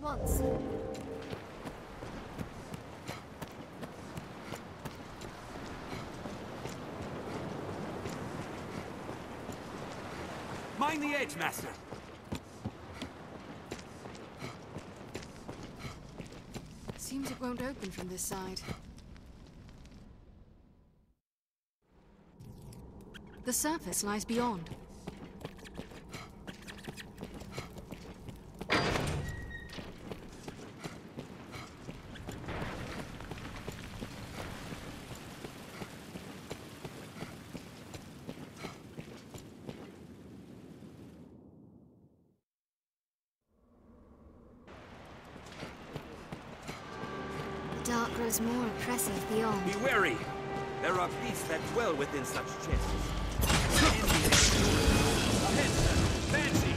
once. Mind the edge, Master. Seems it won't open from this side. The surface lies beyond. The dark grows more oppressive beyond. Be wary. There are beasts that dwell within such chests. Ahead, sir. Fancy.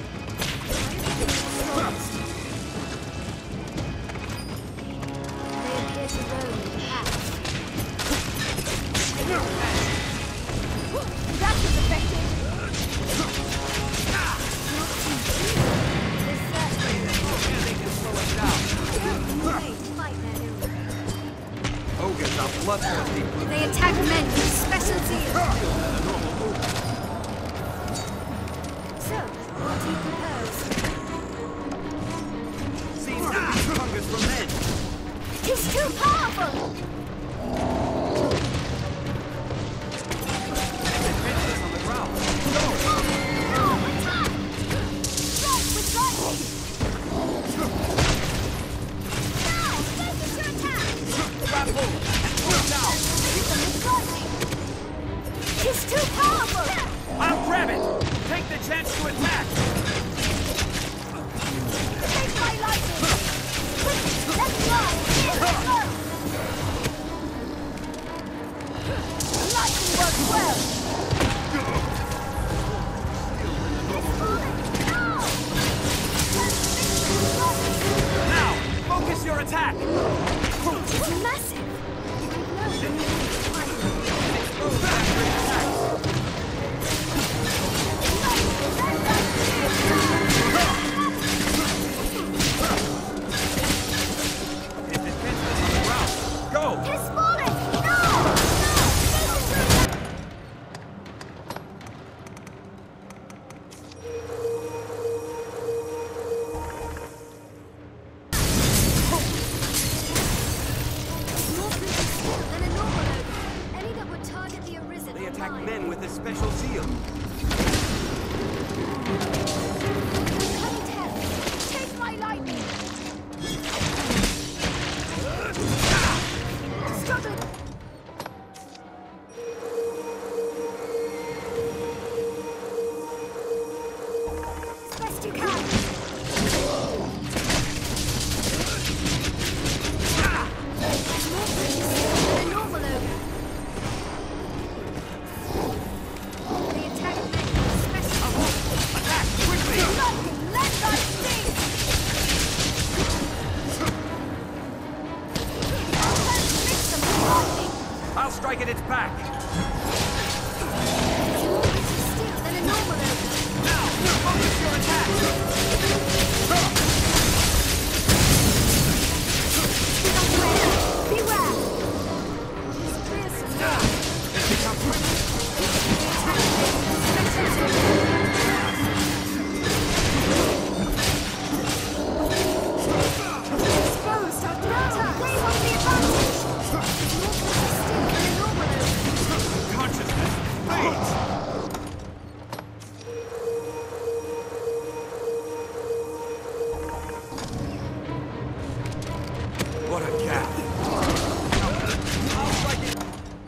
They appear to roam in the path. That was effective. They can slow us down. Ogres are bloodthirsty. They attack men with special zeal. So, what do you propose? Seems to be hungers for men. It is too powerful! Defenseless on the ground. Go! No, attack! Strike with lightning! Now, focus your attack! Grapple and pull down. Hit them with lightning! It is too powerful! I'll grab it. Take the chance to attack. Take my lightning! Quick, let's fly! Here we go! Lightning works well! Now, focus your attack. It's massive! Expose after it attacks. It's defenseless on the ground. Go! It's falling! No! More physical than a normal ogre. Any that would target the Arisen They are attack mine. men with a special zeal. Cutting tail. Take my lightning! Struggling! As best you can! More physical than a normal ogre. They attack men with special Attack quickly! lightning. Let thy sting! Fix them with lightning. I'll strike at its back. Still than a normal ogre. Now, focus your attack. Beware! It's fearsome now. Exposed after attack. They want the advantage. More still than a normal ogre. Consciousness. Fate. What a gap. I'll strike it.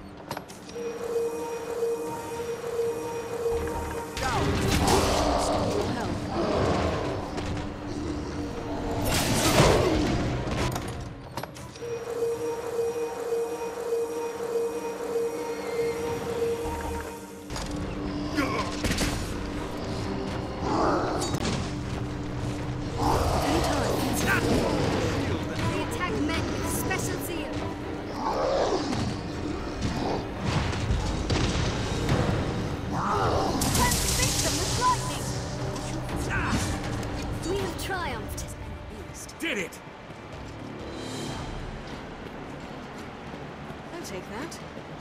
Down. They attack men with special zeal. Transfix them with lightning. We have triumphed. did it! I'll take that.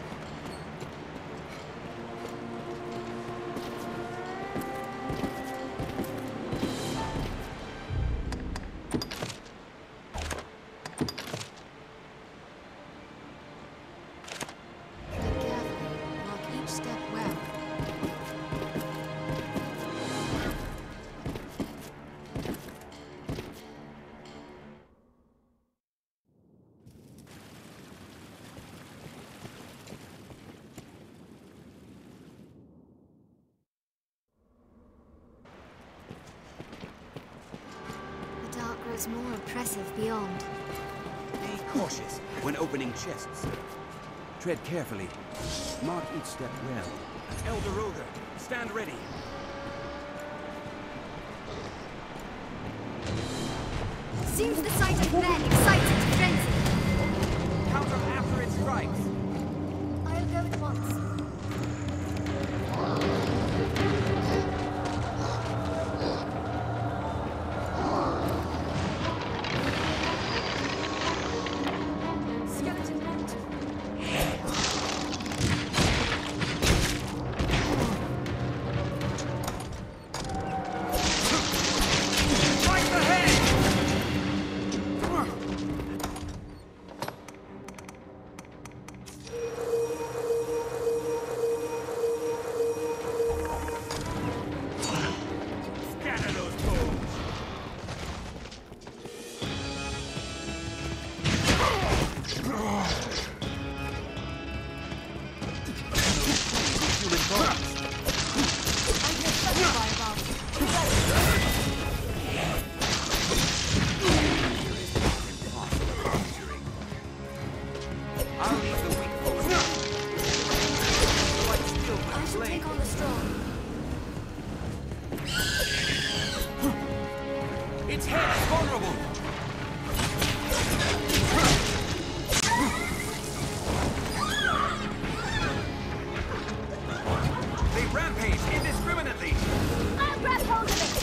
Tread carefully. Mark each step well. The dark grows more oppressive beyond. Be cautious when opening chests. Tread carefully. Mark each step well. Elder Roger, stand ready. Seems the sight of men excites into frenzy. Counter after it strikes. I'll go at once. Skeleton mounted. Right the head! Scatter those bones! Human bones. I hear thunder by above. I'll leave the weak folks. Like steel I with shall flame. take on the strong. Its head is vulnerable! They rampage indiscriminately! I'll grab hold of it.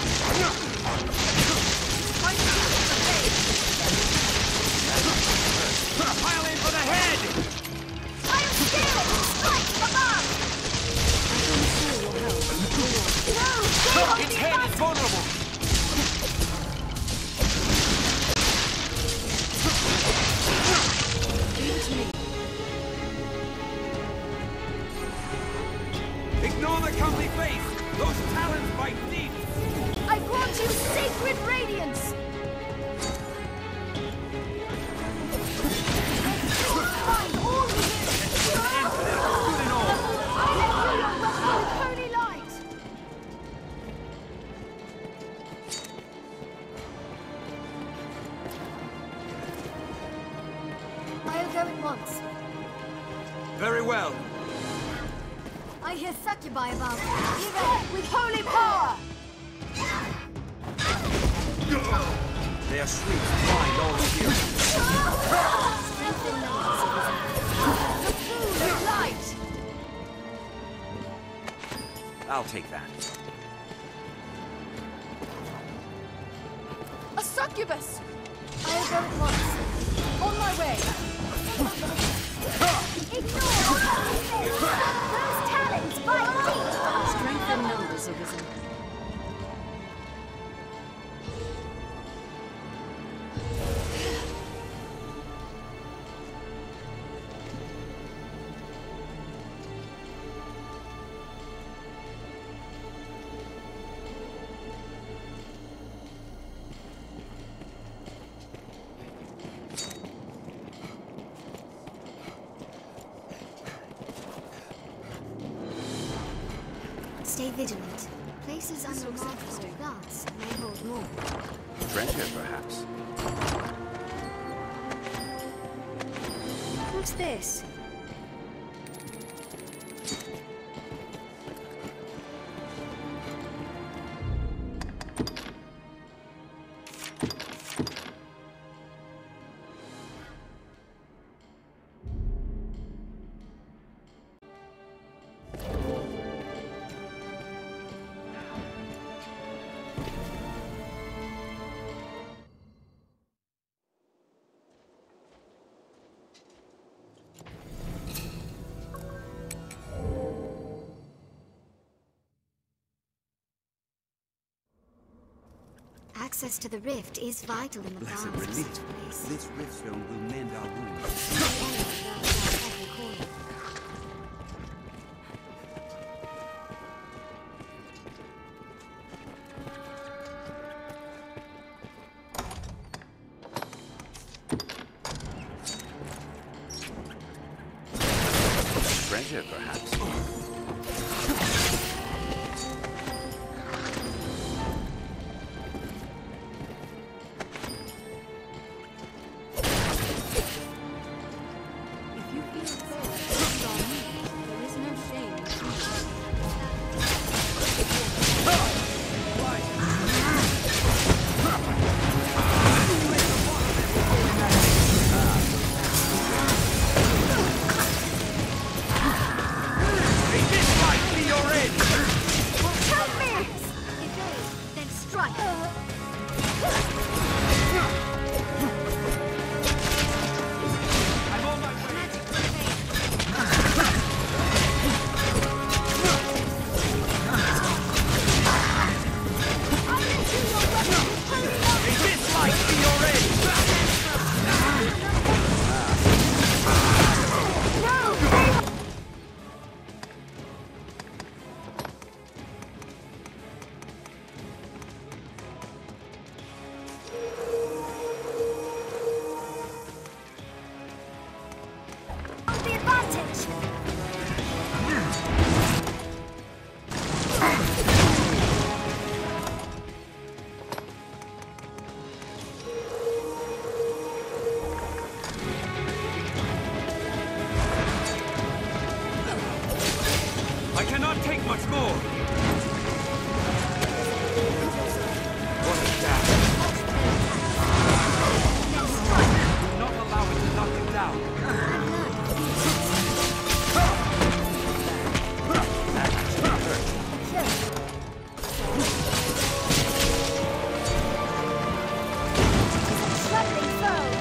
Pile in for the head! I'll steal it and strike above. No, stay on Its the head is advantage. vulnerable! Ignore the comely face! Those talons bite deep! I brought you sacred radiance. Find all within. Good and all! I let you your weapon with holy light. I'll go at once. Very well. I hear succubi above. Give with holy power. Their shrieks bind all who hear. Strengthen numbers. The food of light. I'll take that. A succubus. I'll go at once. On my way. Ignore those talons bite deep. Strength in numbers, Arisen. Stay vigilant. Places unremarked with plants may hold more. Treasure, perhaps. What's this? Access to the rift is vital in the Blessed balance of relief. such a place. This riftstone will mend our wounds. The enemy lurks around every corner. Treasure, perhaps. If you feel safe, it's on me. There is no shame in choosing. May this fight be your end! 10 minutes! Evade, then strike. I'm on my way! Magic to evade. I will do your weapon with holy love. May this fight be your end! No! The advantage! I cannot take much more! What a gap! Then strike. Do not allow it to knock him down! Trembling foe!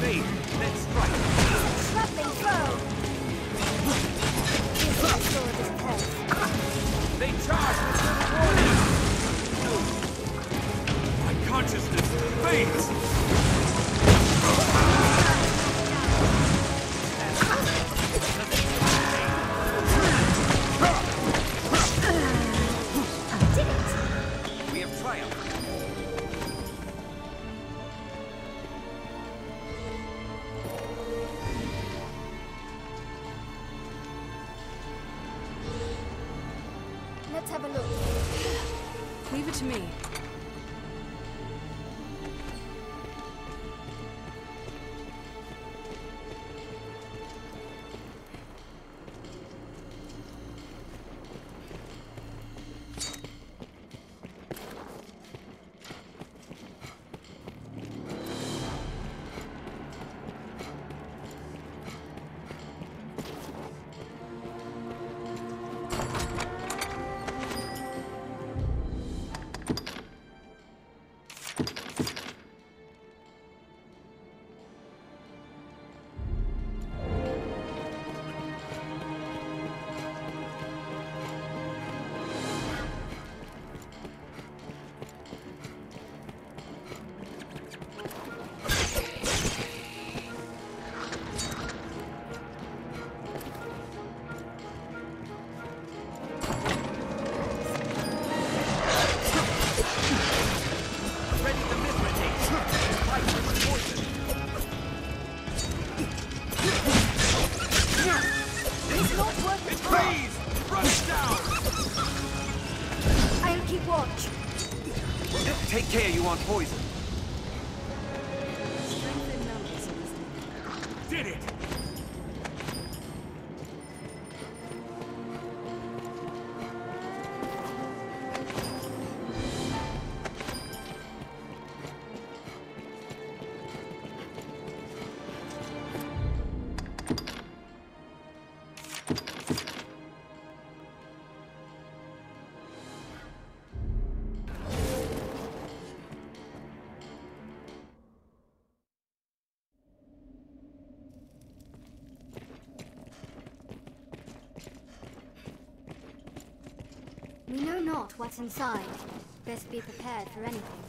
Evade, then strike. Traveling foe! Here's the sword of health. They charge with little warning. My consciousness fades. Did it! We have triumphed. Let's have a look. Leave it to me. Ready the Mithridate. Fight with poison. It's not worth it. Freeze! Rush down! I'll keep watch. Take care, you want poison. Strength in numbers, Elizabeth. Did it! We know not what's inside. Best be prepared for anything.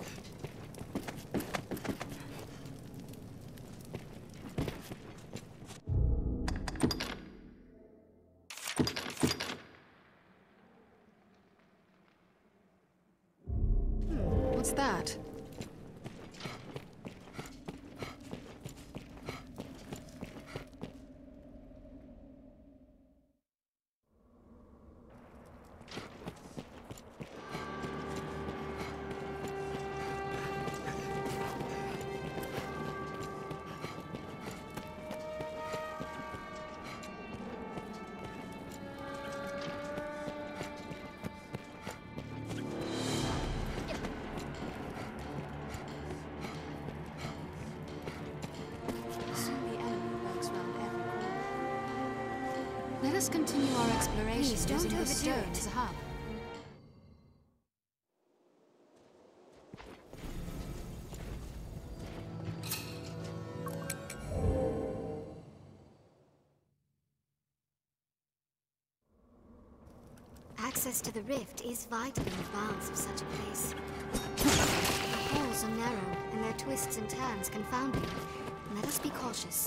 What's that? Soon the enemy lurks round every corner. Let us continue our exploration Please, don't using the overdo stone it. as a hub. Access to the rift is vital in the balance of such a place. The holes are narrow, and their twists and turns confounding. Let us be cautious.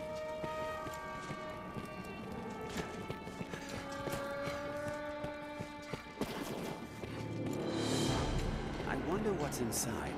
I wonder what's inside.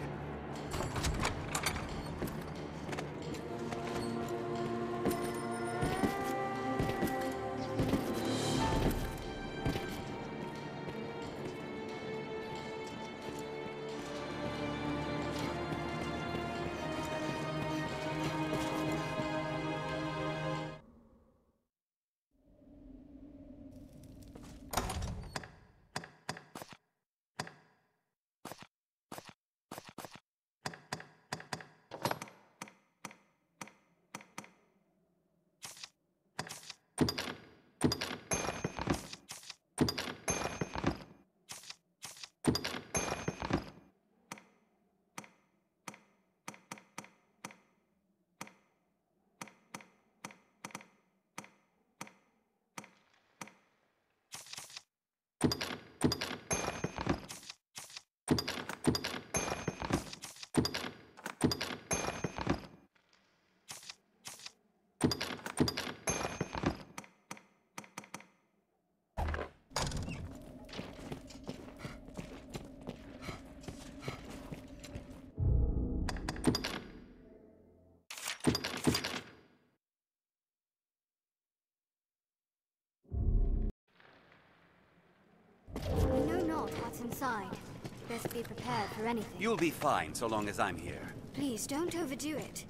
best be prepared for anything. You'll be fine so long as I'm here. Please, don't overdo it.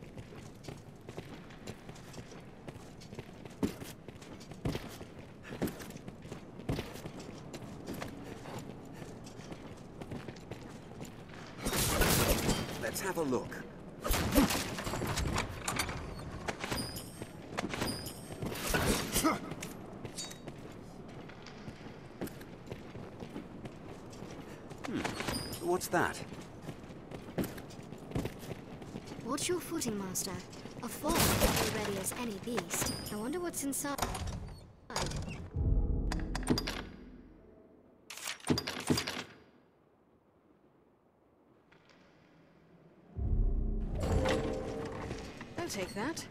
Let's have a look. What's that? Watch your footing, Master. A fall is ready as any beast. I wonder what's inside. I'll take that.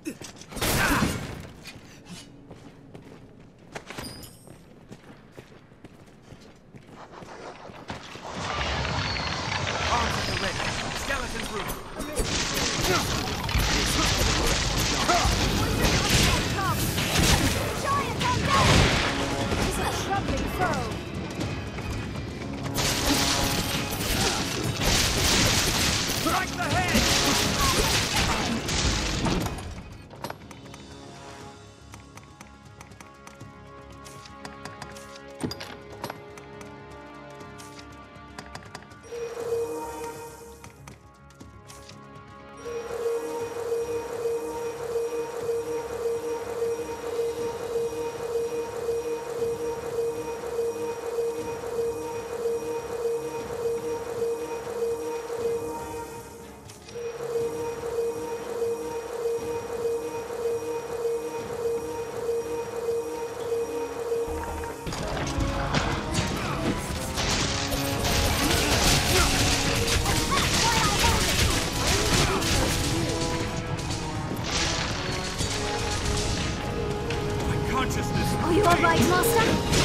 Are you all right, Master?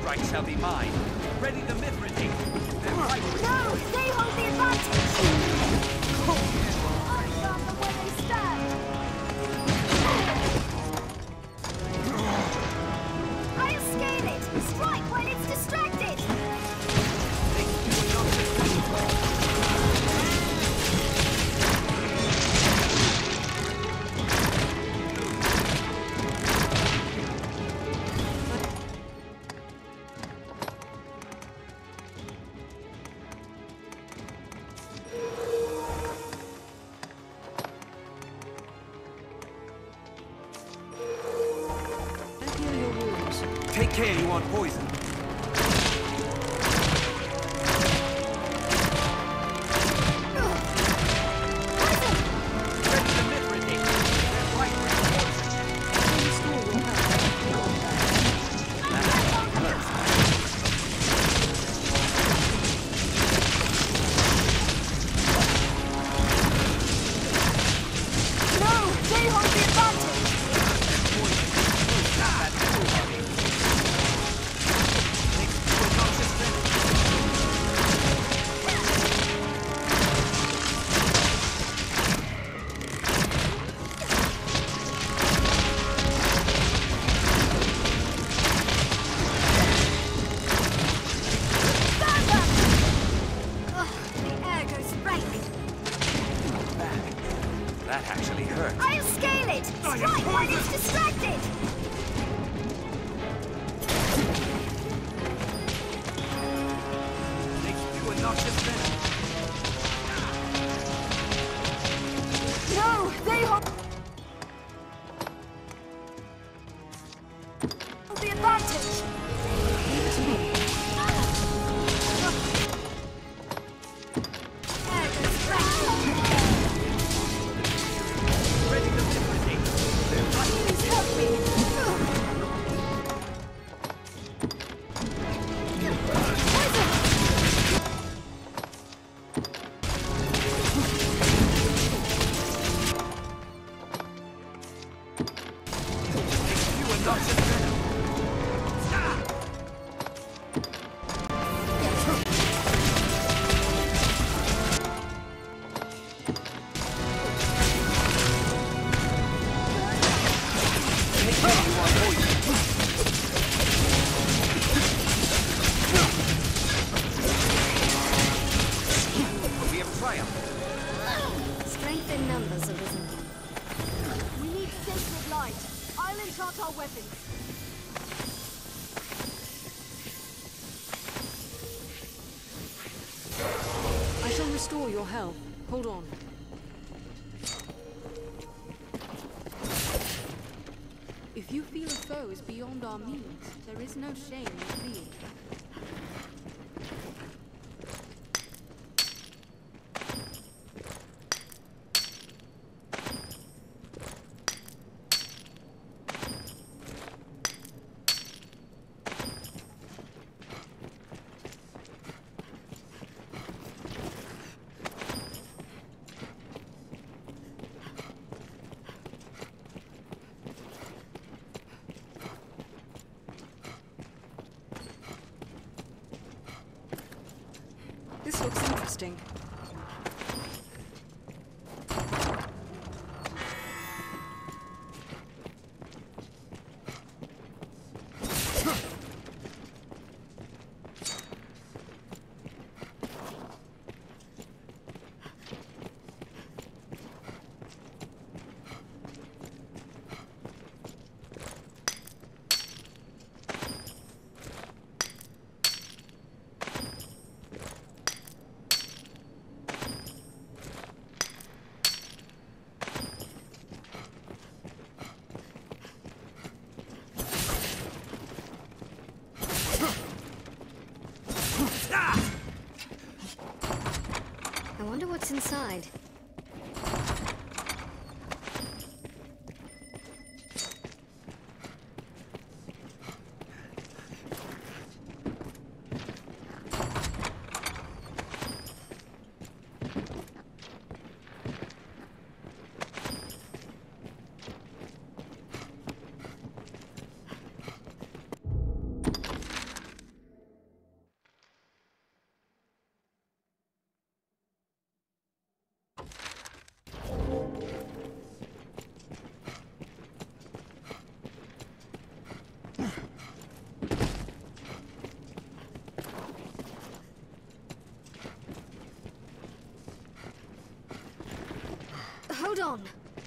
right shall be mine. Ready the Mithridates. They're right. No! They hold the advantage! I found them where they stand! I'll scale it! Strike while it's distracted! I heal your wounds. Take care, you want poison. Ready the Mithridates. They're right Restore your health. No! They hold the advantage! Stand up! Ugh, the air goes rank. That actually hurt. I'll scale it! Strike while it's distracted! Makes you a noxious venom. No! They hold the advantage! Leave it to me. Air goes rank. Ready the Mithridates. They're right. Please help me! Makes you a noxious venom. Take care, you want poison. We have triumphed. Strength in numbers arisen. We need sacred light. I'll enchant our weapons. I shall restore your health. Hold on. If you feel a foe is beyond our means, there is no shame in fleeing. This looks interesting. I wonder what's inside. on!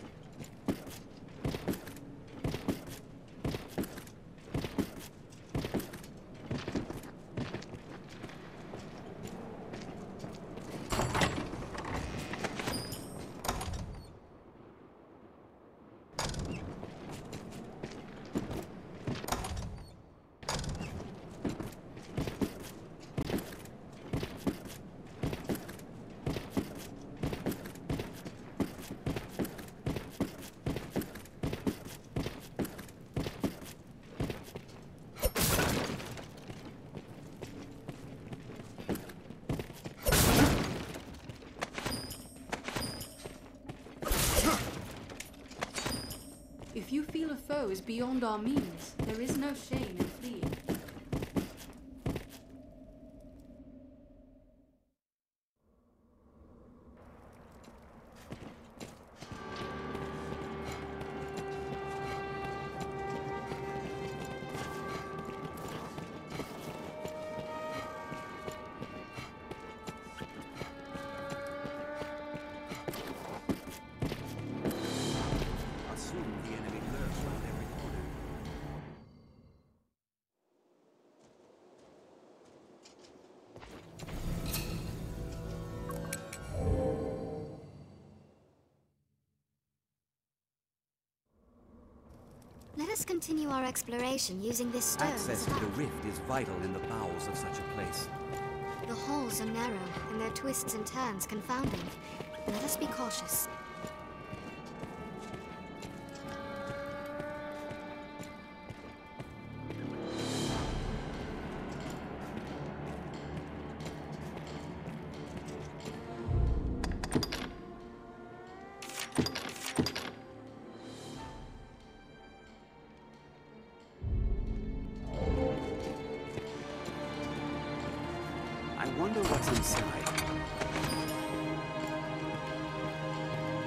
If you feel a foe is beyond our means, there is no shame in fleeing. Assume the enemy lurks around every corner. Let us continue our exploration using this stone. Access to the rift is vital in the bowels of such a place. The holes are narrow, and their twists and turns confounding. Let us be cautious. I wonder what's inside.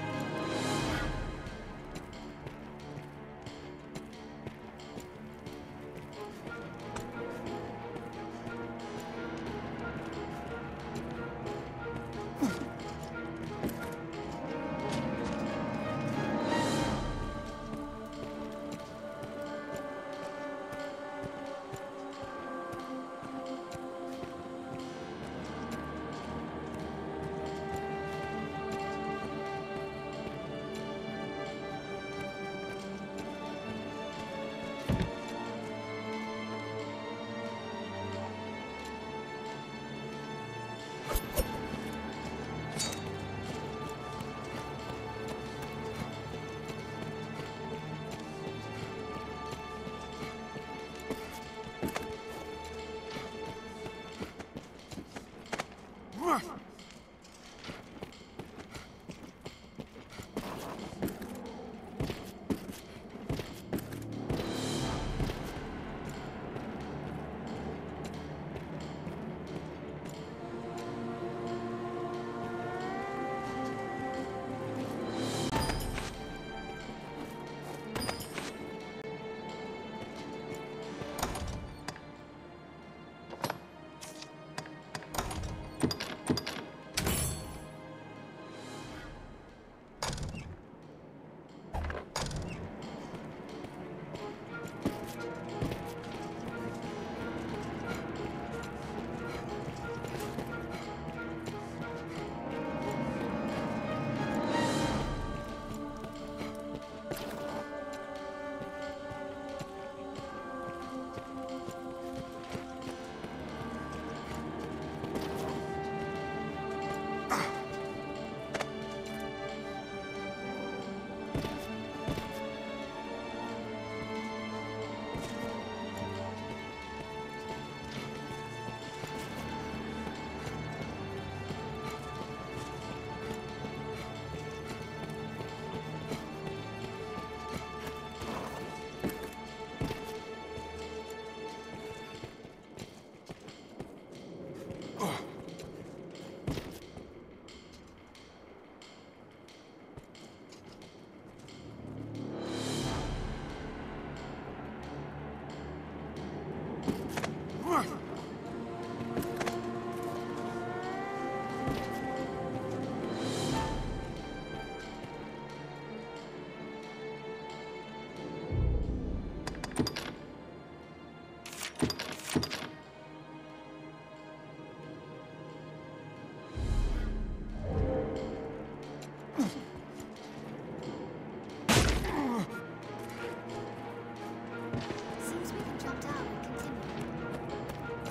Seems we can jump down and continue.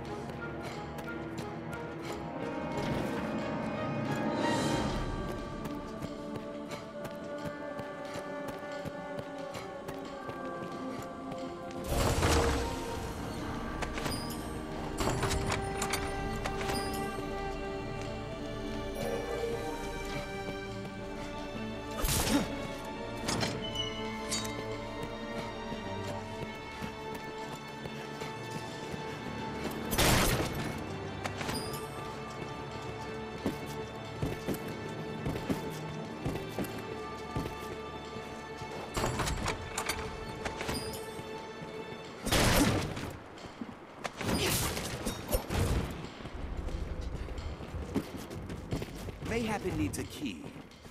Mayhap it needs a key.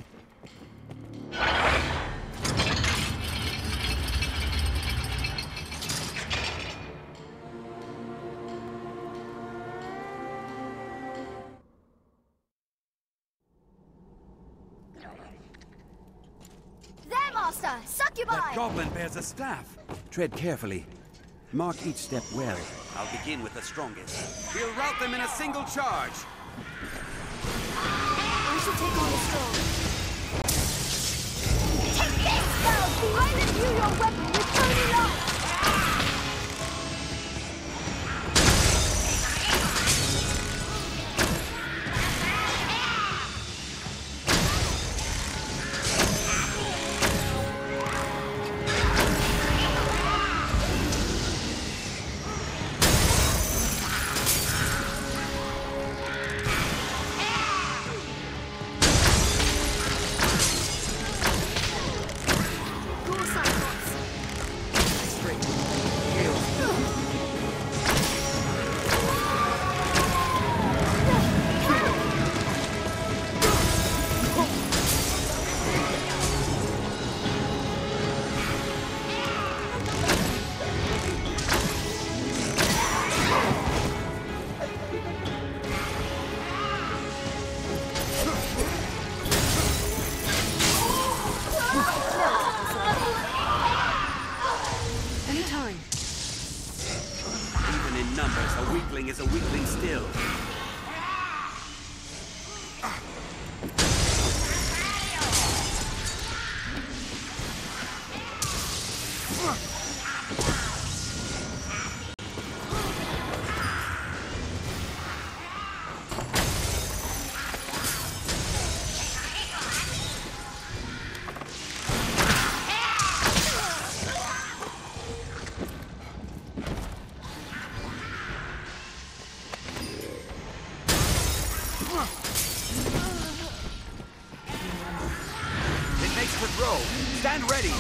There, Master! Succubi! That goblin bears a staff. Tread carefully. Mark each step well. I'll begin with the strongest. We'll rout them in a single charge. I should take on the strong. Take this, foul! I imbue your weapon with holy light! Anytime. Even in numbers, a weakling is a weakling still. It makes for throw. Stand ready.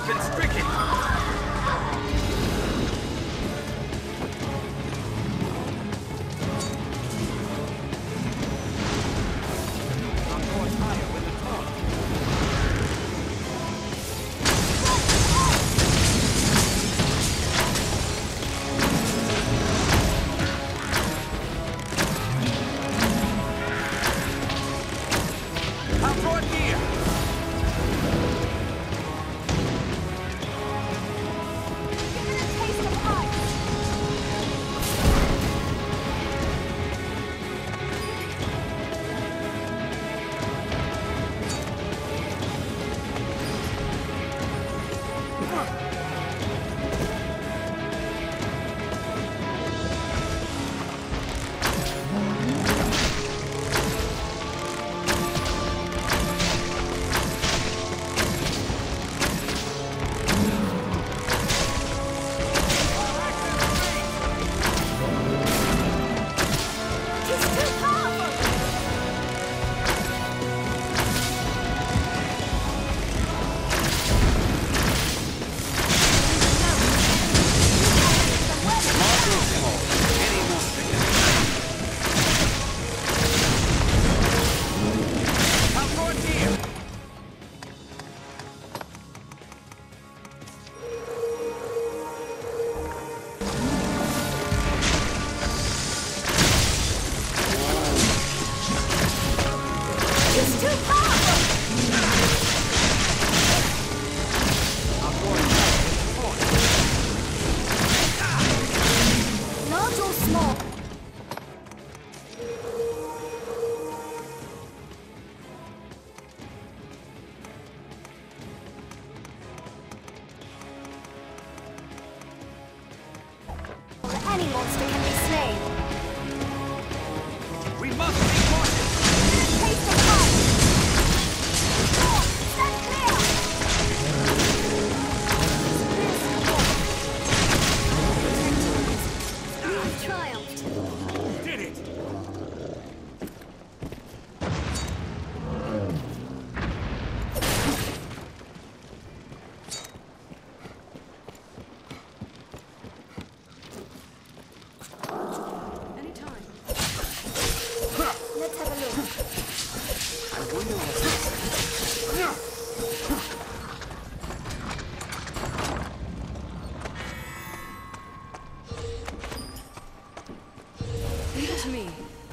I've been stricken! I'm going higher with the taunt. I'll throw it here! Any monster can be slain. We must be cautious! Taste of fire! Stand clear! You have triumphed. Did it! Anytime. Let's have a look. I wonder what's Leave it to me.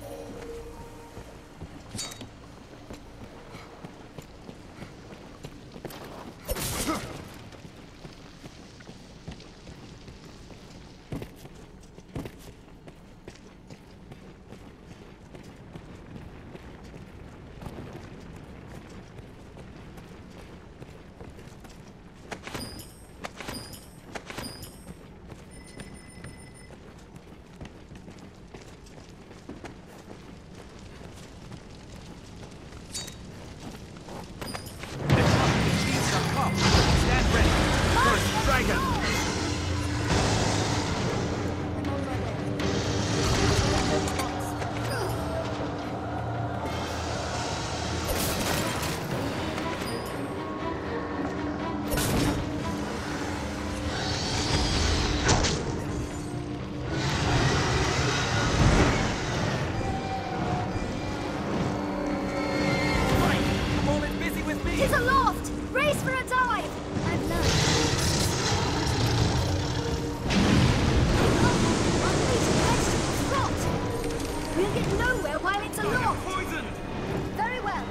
Stand ready! First dragon! Right! Come on, it's busy with me! He's aloft! Race for a dive! I've learned. Unbeaten vegetables rot! We'll get nowhere while it's aloft! Poisoned! Very well.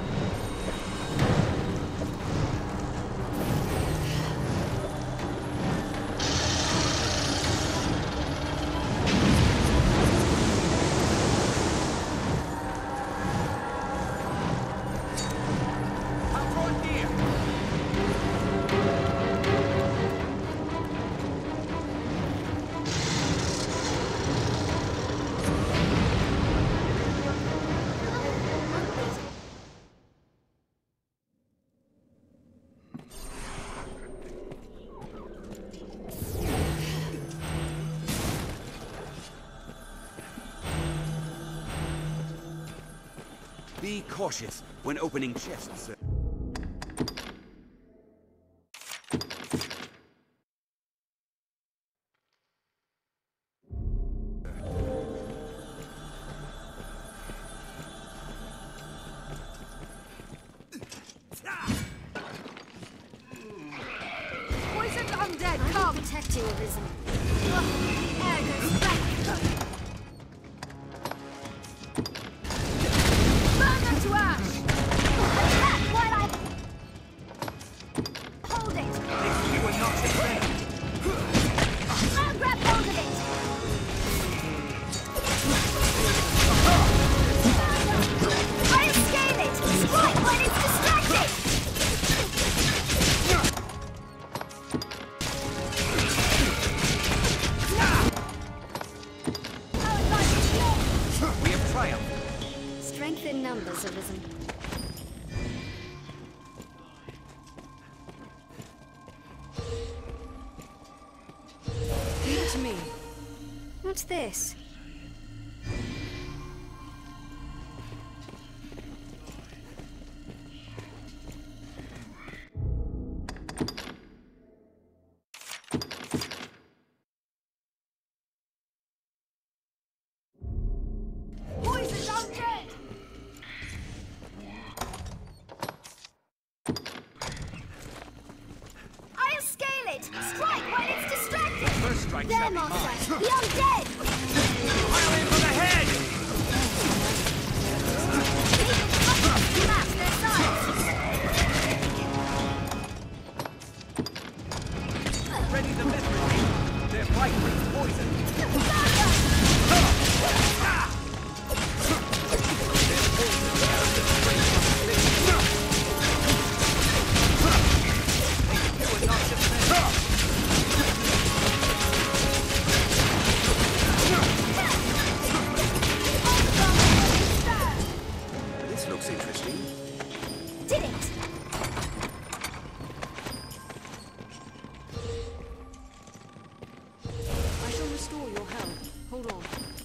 I'll throw it here! Be cautious when opening chests, sir. Undead, I will come! protect you, Arisen. Air goes back. Burn them to ash! Attack while I hold it. You were not defended. I'll grab hold of it. I'll scale it. Strike when it's distracted. Our advantage is yours. We have triumphed. Strength in numbers, Arisen. Leave it to me. What's this? Poison's undead! I'll scale it. Strike when it's distracted. First strike There, shall be mine. Master. The undead. Pile in for the head! Match their size. Ready the method. Their bite brings poison. This looks interesting. Did it. I shall restore your health. Hold on.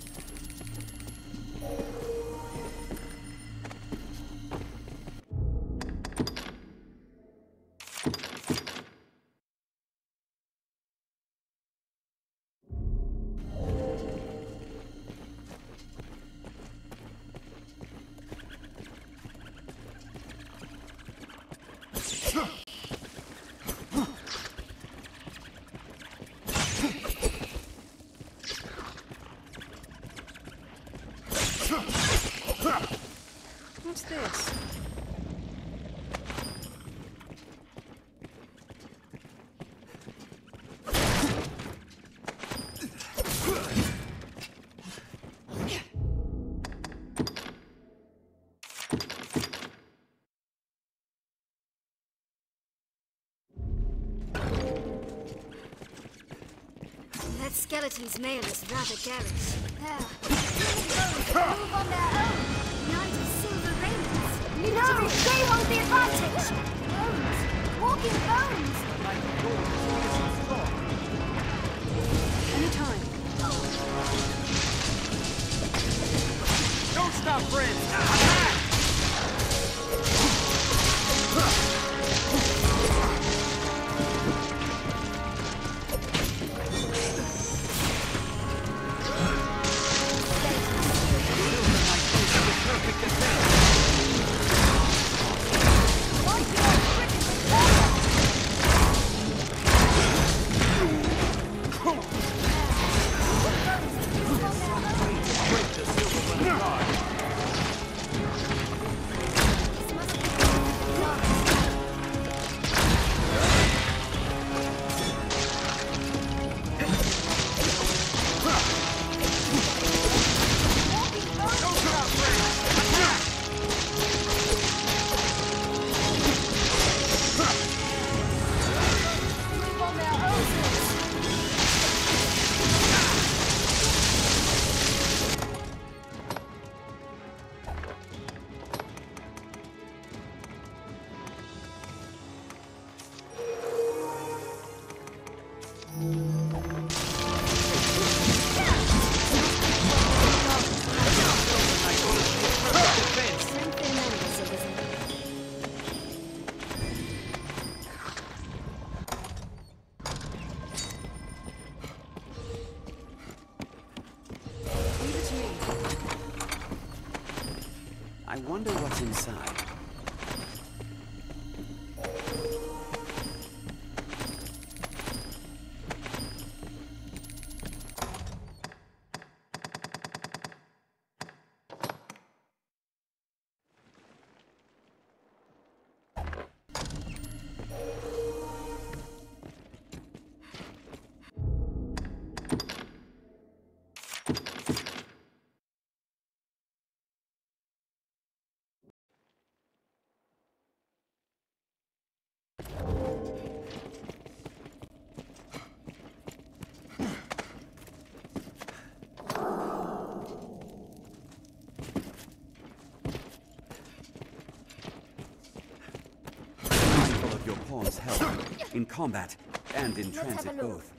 What's this? That skeleton's mail is rather garish. There. Move on their own. Knight of Silver Rains. No, they hold the advantage. Bones. Walking bones. Anytime. Don't stop, friends! Attack! Perfect defense! Break the silver guard. I wonder what's inside. In combat and in Let's have transit a look. both.